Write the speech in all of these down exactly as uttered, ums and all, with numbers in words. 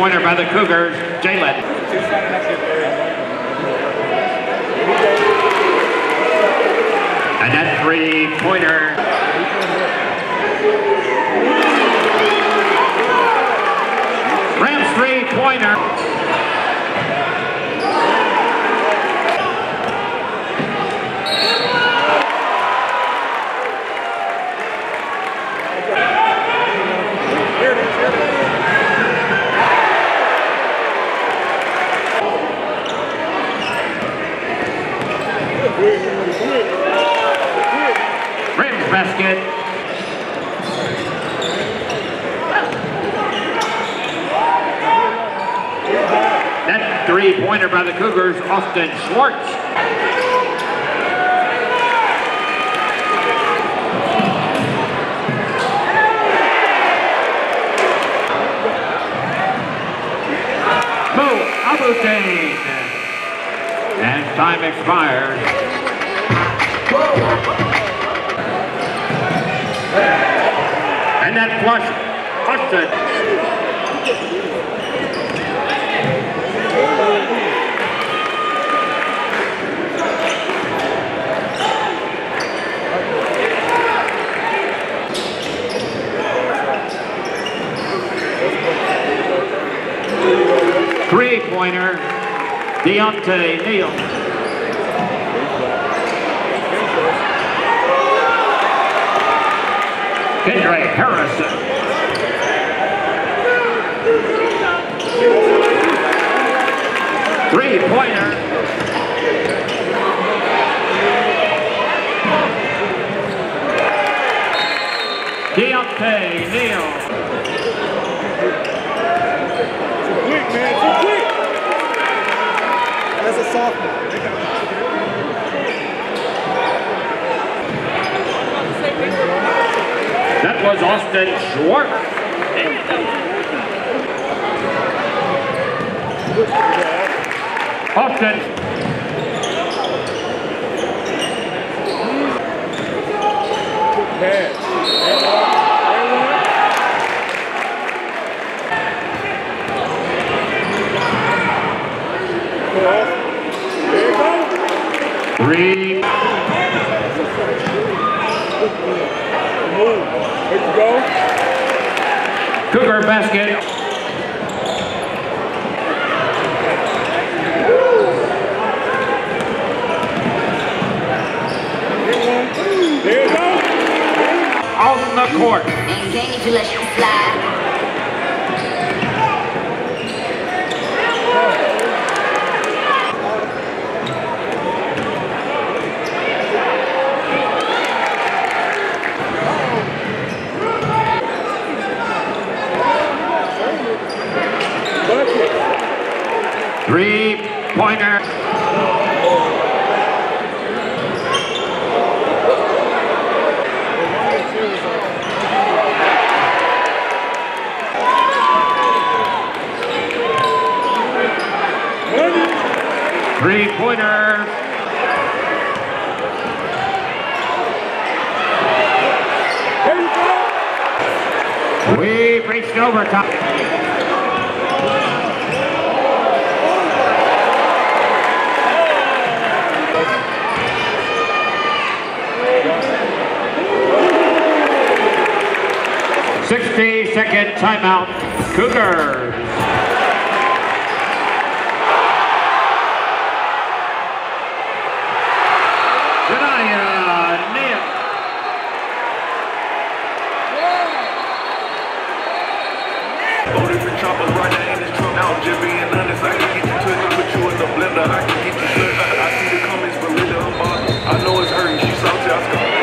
three-pointer by the Cougars, Jalen. And that three-pointer. Rams three-pointer. Rams basket. That three-pointer by the Cougars, Austin Swartz. Mo Abutain. And time expires. And that flush, Austin. Three-pointer, Dionte Neal. Kendra Harrison. Three-pointer. Dionte Neal. Quick, man, too quick. That's a sophomore. That was Austin Swartz. Austin. Good pass. Three. There you go. Cougar basket. There you go. On the court. And can you let you fly? Three-pointer. Three-pointer. We've reached overtime. sixty second timeout, Cougars. Dionte Neal. Loaded the choppers right now in this truck. Now I'm just being honest. I can get you twisted, put you in the blender. I can get you slipped. I see the comments, but really her bottom. I know it's hurting. She's salty. I scar.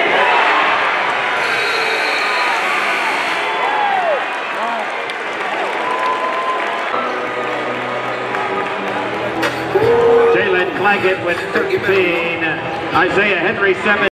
Claggett with thirteen, Isaiah Henry seven.